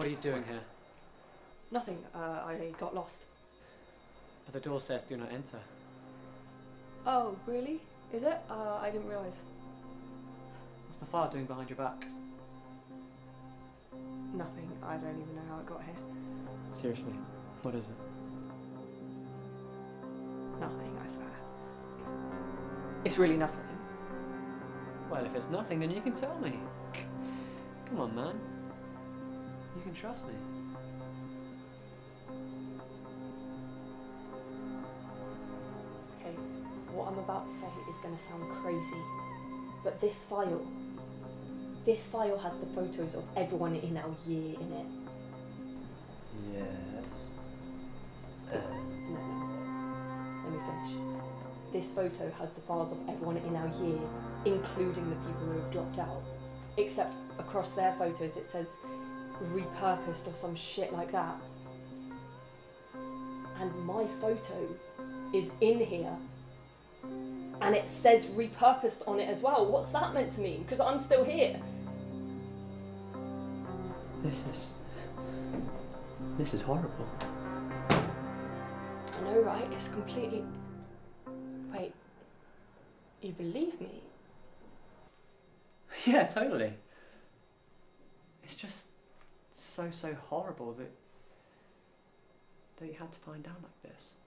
What are you doing here? Nothing. I got lost. But the door says do not enter. Oh, really? Is it? I didn't realise. What's the file doing behind your back? Nothing. I don't even know how it got here. Seriously, what is it? Nothing, I swear. It's really nothing. Well, if it's nothing, then you can tell me. Come on, man. You can trust me. Okay, what I'm about to say is going to sound crazy, but this file has the photos of everyone in our year in it. Yes. No. Let me finish. This photo has the files of everyone in our year, including the people who have dropped out. Except across their photos it says repurposed or some shit like that. And my photo is in here. And it says repurposed on it as well. What's that meant to mean? Because I'm still here. This is horrible. I know, right? It's completely... Wait, you believe me? Yeah, totally. It's just so horrible that you had to find out like this.